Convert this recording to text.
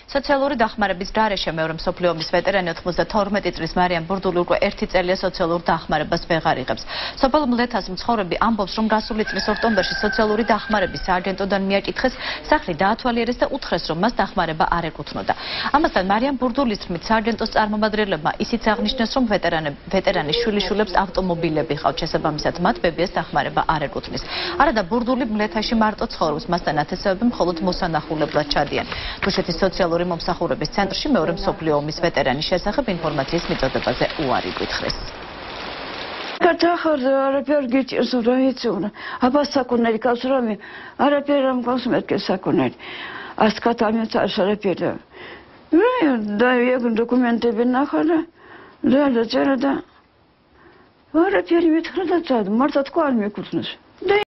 სოციალური დახმარების გარეშე მეორე მსოფლიო ომის ვეტერანი 92 წლის მარიამ ბურდული უკვე 1 წელია სოციალურ დახმარებას ვეღარ იღებს. სოფელ მლეთას მცხოვრები ამბობს, რომ გასული წლის ოქტომბერში სოციალური დახმარების სააგენტოდან მიაკითხეს, სახლი დაათვალიერეს და უთხრეს, რომ მას დახმარება არ ეკუთვნოდა. ამასთან მარიამ ბურდულის თქმით, სააგენტოს წარმომადგენლებმა ისიც აღნიშნეს, რომ ვეტერანის შვილიშვილებს ავტომობილები ყავთ, შესაბამისად მათ ბებიას დახმარება არ ეკუთვნის. არადა ბურდული მლეთაში მარტო ცხოვრობს, მასთან ათასეები მხოლოდ მოსანახულებლად ჩადიან. თუშეთის სოციალური მომსახურების ცენტრში მეორე მსოფლიო ომის ვეტერანის შესახებ ინფორმაციის მიწოდებაზე უარი გითხრეს. Κατάχαρε αραπέργη σουρահίτσουνα. Απαστακουνέρι κασουράμι. Αραπέραμ κοσμέτκε σακουνέρι. Ασκατάμι τσαρσαραπέδε. Да егн документы бинахала. Да чарада. Арапер мет храда чад. Мартат куалми кутнус.